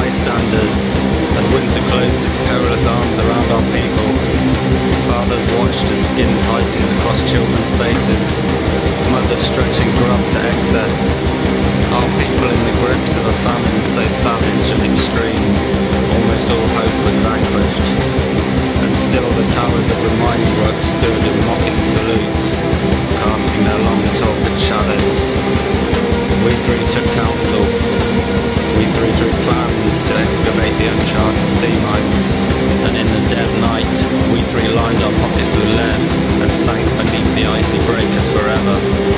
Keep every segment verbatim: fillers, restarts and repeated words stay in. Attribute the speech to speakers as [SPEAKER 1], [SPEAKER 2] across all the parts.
[SPEAKER 1] bystanders as winter closed its perilous arms around our people. Fathers watched as skin tightened across children's faces, mothers stretching grub to excess. Our people in the grips of a famine so savage and extreme, almost all hope was vanquished. And still the towers of the mining works stood in mocking salute, casting their long torpid shadows. We three took counsel. We three drew plans to excavate the uncharted sea mines. And in the dead night, we three lined our pockets with lead and sank beneath the icy breakers forever.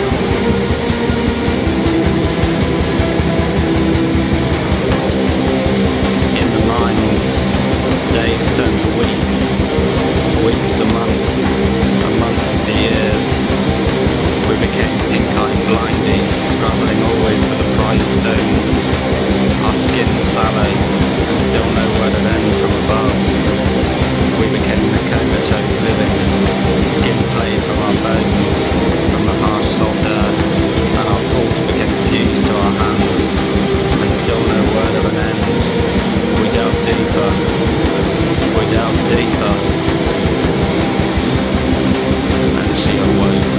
[SPEAKER 1] In the mines, days turned to weeks, weeks to months, and months to years. We became pink-eyed blindies, scrambling always for the prize stones. Our skins sallow, and still no word of end from above. We became the comatose living, skin flayed from our bones, from the harsh salt air, and our tools became fused to our hands, and still no word of an end. We delved deeper, we delved deeper, and she awoke.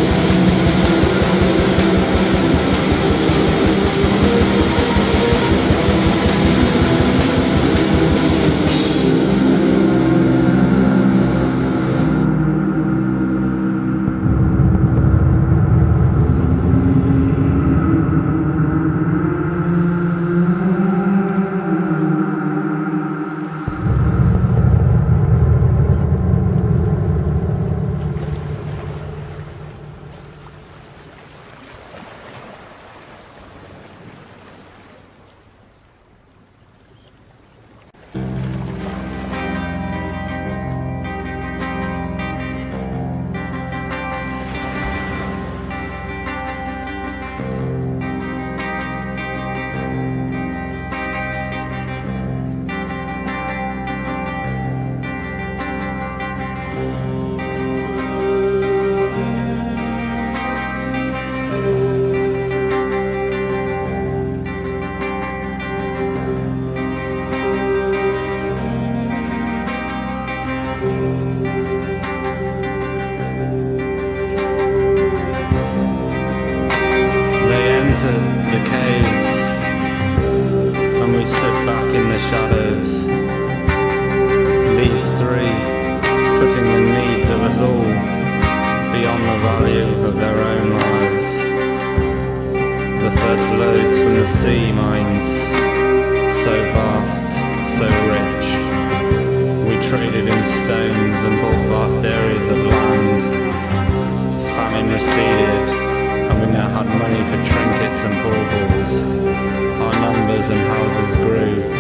[SPEAKER 1] The caves, and we stood back in the shadows, these three putting the needs of us all beyond the value of their own lives. The first loads from the sea mines, so vast, so rich, we traded in stones and bought vast areas of land. Famine receded, and we now had money for trinkets and baubles. Our numbers and houses grew,